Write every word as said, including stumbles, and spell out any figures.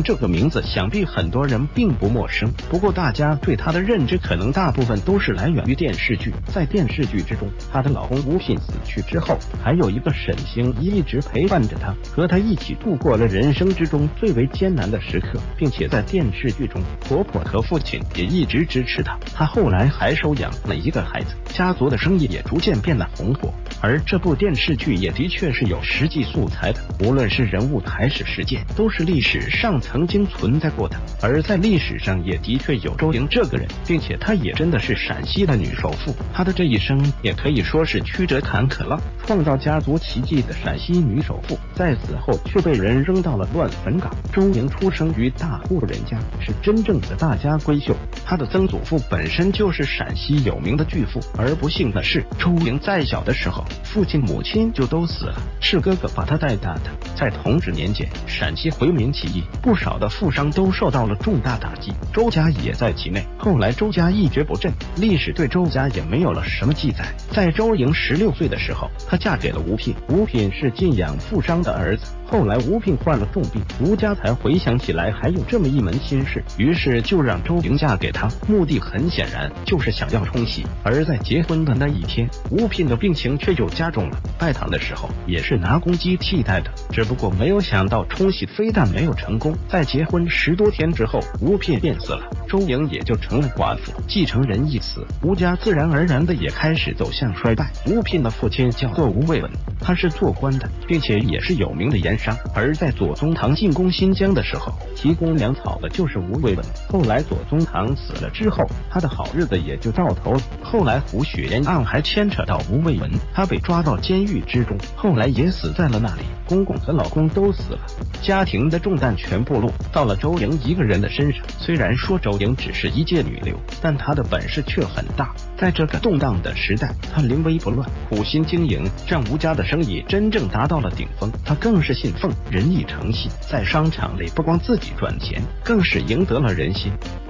这个名字想必很多人并不陌生，不过大家对她的认知可能大部分都是来源于电视剧。在电视剧之中，她的老公吴聘死去之后，还有一个沈星一直陪伴着她，和她一起度过了人生之中最为艰难的时刻，并且在电视剧中，婆婆和父亲也一直支持她。她后来还收养了一个孩子，家族的生意也逐渐变得红火。而这部电视剧也的确是有实际素材的，无论是人物还是事件，都是历史上曾经存在过的。而在历史上也的确有周莹这个人，并且她也真的是陕西的女首富。她的这一生也可以说是曲折坎坷了，创造家族奇迹的陕西女首富，在死后却被人扔到了乱坟岗。周莹出生于大户人家，是真正的大家闺秀。她的曾祖父本身就是陕西有名的巨富，而不幸的是，周莹在小的时候，父亲母亲就都死了，是哥哥把她带大的。在同治年间，陕西回民起义，不少的富商都受到了重大打击，周家也在其内。后来周家一蹶不振，历史对周家也没有了什么记载。在周莹十六岁的时候，她嫁给了吴聘，吴聘是晋阳富商的儿子。后来吴聘患了重病，吴家才回想起来还有这么一门亲事，于是就让周莹嫁给他，目的很显然就是想要冲喜。而在结婚的那一天，吴聘的病情却又加重了，拜堂的时候也是拿公鸡替代的，只不过没有想到冲喜非但没有成功，在结婚十多天之后，吴聘便死了，周莹也就成了寡妇。继承人一死，吴家自然而然的也开始走向衰败。吴聘的父亲叫做吴卫文，他是做官的，并且也是有名的盐商。而在左宗棠进攻新疆的时候，提供粮草的就是吴卫文。后来左宗棠死了之后，他的好日子也就到头了。后来胡雪岩案还牵扯到吴卫文，他被抓到监狱之中，后来也死在了那里。公公和老公都死了，家庭的重担全部落到了周莹一个人的身上。虽然说周莹只是一介女流，但她的本事却很大。在这个动荡的时代，她临危不乱，苦心经营，让吴家的生意真正达到了顶峰。她更是信奉仁义诚信，在商场里不光自己赚钱，更是赢得了人心。